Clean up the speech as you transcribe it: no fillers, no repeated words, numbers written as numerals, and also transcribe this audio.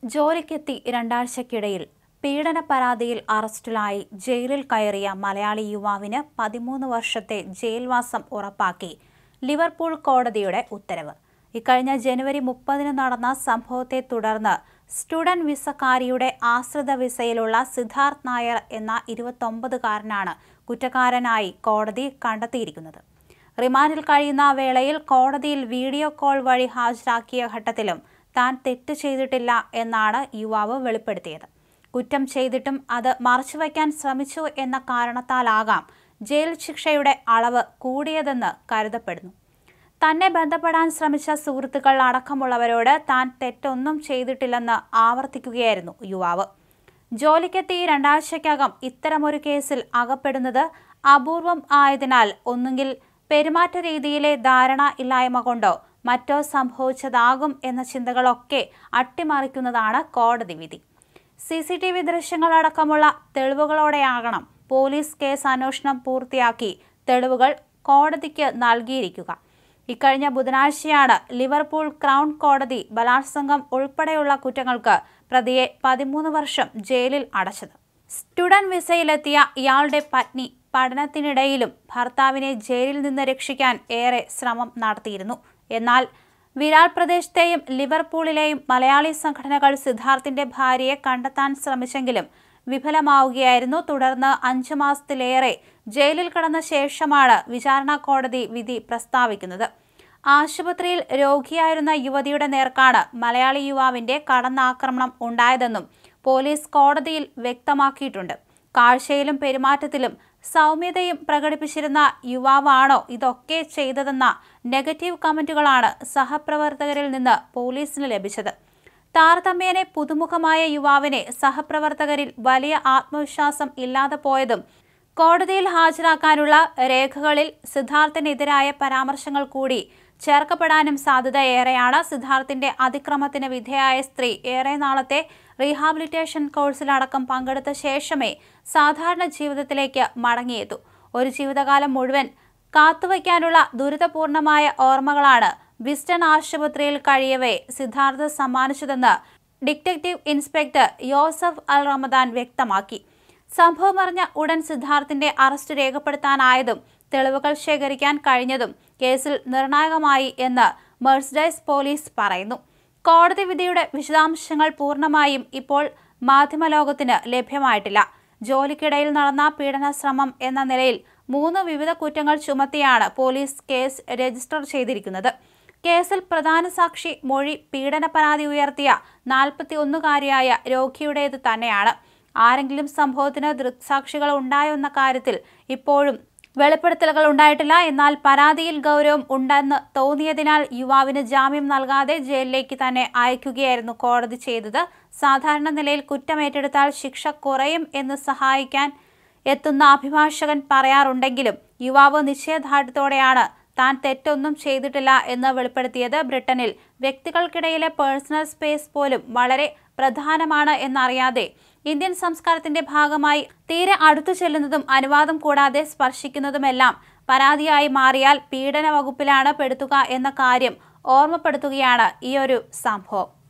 ജോലിക്കെത്തി രണ്ടാഴ്ചയ്ക്കിടയിൽ പീഡന പരാതിയിൽ അറസ്റ്റിലായി ജയിലിൽ കയറിയ മലയാളി യുവാവിന് 13 വർഷത്തെ ജയിൽവാസം ഉറപ്പാക്കി ലിവർപൂൾ കോടതിയുടെ ഉത്തരവ്. ഇക്കഴിഞ്ഞ ജനുവരി 30 നടന്ന സംഭവത്തെ തുടർന്ന് സ്റ്റുഡന്റ് വിസക്കാരിയുടെ ആശ്രിത വിസയിലുള്ള സിദ്ധാർത്ഥ് നായർ എന്ന 29-കാരനാണ് കുറ്റക്കാരനായി കോടതി കണ്ടെത്തിയിരിക്കുന്നത്. റിമാൻഡിൽ കഴിയുന്ന വേളയിൽ കോടതിയിൽ വീഡിയോ കോൾ വഴി ഹാജരാക്കിയ ഘട്ടത്തിലും താൻ തെറ്റ് ചെയ്തിട്ടില്ല എന്നാണ് യുവാവ് വെളിപ്പെടുത്തിയത്. കുറ്റം ചെയ്തിട്ടും അത് മറച്ചുവെക്കാൻ ശ്രമിച്ചു എന്ന കാരണത്താലാകാം ജയിൽ ശിക്ഷയുടെ അളവ് കൂടിയതെന്ന് കരുതപ്പെടുന്നു. തന്നെ ബന്ധപ്പെടാൻ ശ്രമിച്ച സുഹൃത്തുക്കൾ അടക്കമുള്ളവരോട് താൻ തെറ്റൊന്നും ചെയ്തിട്ടില്ലെന്ന് ആവർത്തിക്കുകയായിരുന്നു യുവാവ്. ജോലിക്കെത്തി രണ്ടാഴ്ചയ്ക്കകം ഇത്തരമൊരു കേസിൽ അകപ്പെടുന്നത് അപൂർവം ആയതിനാൽ ഒന്നുകിൽ പെരുമാറ്റ രീതിയിലെ ധാരണ ഇല്ലായ്മ കൊണ്ടോ മറ്റോ സംഭവിച്ചതാകും എന്ന ചിന്തകളൊക്കെ അട്ടിമറിക്കുന്നതാണ് കോടതി വിധി. CCTV ദൃശ്യങ്ങളടക്കമുള്ള തെളിവുകളോടെയാകണം പോലീസ് കേസ് അന്വേഷണം പൂർത്തിയാക്കി തെളിവുകൾ കോടതിക്ക് നൽകിയിരിക്കുക. ഇക്കഴിഞ്ഞ ബുധനാഴ്ചയാണ് ലിവർപൂൾ ക്രൗൺ കോടതി ബലാത്സംഗം ഉൾപ്പെടെയുള്ള കുറ്റങ്ങൾക്ക് പ്രതിയെ 13 വർഷം ജയിലിൽ അടച്ചത്. സ്റ്റുഡന്റ് വിസയിലെത്തിയ ഇയാളുടെ പത്നി പഠനത്തിനിടയിലും ഭർത്താവിനെ ജയിലിൽ നിന്ന് രക്ഷിക്കാൻ ഏറെ ശ്രമം നടത്തിയിരുന്നു. എന്നാൽ വിരാർ പ്രദേശത്തെയും ലിവർപൂളിലെയും മലയാളി സംഘടനകൾ സിദ്ധാർത്ഥിന്റെ ഭാര്യയെ കണ്ടെത്താൻ ശ്രമിച്ചെങ്കിലും വിഫലമാവുകയായിരുന്നു. തുടർന്ന് 5 മാസത്തിലേറെ ജയിലിൽ കിടന്ന ശേഷമാണ് വിചാരണ കോടതി വിധി പ്രസ്താവിക്കുന്നത്. ആശുപത്രിയിൽ രോഗിയായിരുന്ന യുവതിയുടെ നേർക്കാണ് മലയാളി യുവാവിന്റെ കടന്നാക്രമണം ഉണ്ടായതെന്നും പോലീസ് കോടതിയിൽ വ്യക്തമാക്കിയിട്ടുണ്ട്. കാഴ്ചയിലും പെരുമാറ്റത്തിലും സൗമ്യതയും പ്രകടിപ്പിച്ചിരുന്ന യുവാവാണോ ഇതൊക്കെ ചെയ്തതെന്ന നെഗറ്റീവ് കമന്റുകളാണ് സഹപ്രവർത്തകരിൽ നിന്ന് പോലീസിന് ലഭിച്ചത്. താരതമ്യേന പുതുമുഖമായ യുവാവിനെ സഹപ്രവർത്തകരിൽ വലിയ ആത്മവിശ്വാസം ഇല്ലാതെ പോയതും കോടതിയിൽ ഹാജരാക്കാനുള്ള രേഖകളിൽ സിദ്ധാർത്ഥിനെതിരായ പരാമർശങ്ങൾ കൂടി ചേർക്കപ്പെടാനും സാധ്യത ഏറെയാണ്. സിദ്ധാർത്ഥിന്റെ അതിക്രമത്തിന് വിധേയായ സ്ത്രീ ഏറെ നാളത്തെ റീഹാബിലിറ്റേഷൻ കോഴ്സിലടക്കം പങ്കെടുത്ത ശേഷമേ സാധാരണ ജീവിതത്തിലേക്ക് മടങ്ങിയെത്തൂ. ഒരു ജീവിതകാലം മുഴുവൻ കാത്തുവയ്ക്കാനുള്ള ദുരിതപൂർണമായ ഓർമ്മകളാണ് വിസ്റ്റൺ ആശുപത്രിയിൽ കഴിയവേ സിദ്ധാർത്ഥ് സമ്മാനിച്ചതെന്ന് detective inspector Yousef Al Ramadan വ്യക്തമാക്കി. സംഭവം അറിഞ്ഞ ഉടൻ സിദ്ധാർത്ഥിന്റെ അറസ്റ്റ് രേഖപ്പെടുത്താനായതും തെളിവുകൾ ശേഖരിക്കാൻ കഴിഞ്ഞതും കേസിൽ നിർണായകമായി എന്ന് മെർസഡൈസ് പോലീസ് പറയുന്നു. കോടതി വിധിയുടെ വിശദാംശങ്ങൾ പൂർണ്ണമായും ഇപ്പോൾ മാധ്യമലോകത്തിന് ലഭ്യമായിട്ടില്ല. ജോലിക്കിടയിൽ നടന്ന പീഡന ശ്രമം എന്ന നിലയിൽ 3 വിവിധ കുറ്റങ്ങൾ ചുമത്തിയാണ് പോലീസ് കേസ് രജിസ്റ്റർ ചെയ്തിരിക്കുന്നത്. കേസിൽ പ്രധാന സാക്ഷി മൊഴി പീഡന പരാതി ഉയർത്തിയ 41-കാരിയായ രോഗിയുടേത് തന്നെയാണ്. ആരെങ്കിലും സംഭവത്തിന് ദൃക്സാക്ഷികൾ ഉണ്ടായോ എന്ന കാര്യത്തിൽ ഇപ്പോഴും വെളിപ്പെടുത്തലുകൾ ഉണ്ടായിട്ടില്ല. എന്നാൽ പരാതിയിൽ ഗൗരവം ഉണ്ടെന്ന് തോന്നിയതിനാൽ യുവാവിന് ജാമ്യം നൽകാതെ ജയിലിലേക്ക് തന്നെ അയക്കുകയായിരുന്നു കോടതി ചെയ്തത്. സാധാരണ നിലയിൽ കുറ്റമേറ്റെടുത്താൽ ശിക്ഷ കുറയും എന്ന് സഹായിക്കാൻ എത്തുന്ന അഭിഭാഷകൻ പറയാറുണ്ടെങ്കിലും യുവാവ് നിശ്ചയദാർഢ്യത്തോടെയാണ് താൻ തെറ്റൊന്നും ചെയ്തിട്ടില്ല എന്ന് വെളിപ്പെടുത്തിയത്. ബ്രിട്ടനിൽ വ്യക്തികൾക്കിടയിലെ പേഴ്സണൽ സ്പേസ് പോലും വളരെ പ്രധാനമാണ് എന്നറിയാതെ ഇന്ത്യൻ സംസ്കാരത്തിന്റെ ഭാഗമായി തീരെ അടുത്തു ചെല്ലുന്നതും അനുവാദം കൂടാതെ സ്പർശിക്കുന്നതുമെല്ലാം പരാതിയായി മാറിയാൽ പീഡന വകുപ്പിലാണ് പെടുത്തുക എന്ന കാര്യം ഓർമ്മപ്പെടുത്തുകയാണ് ഈയൊരു സംഭവം.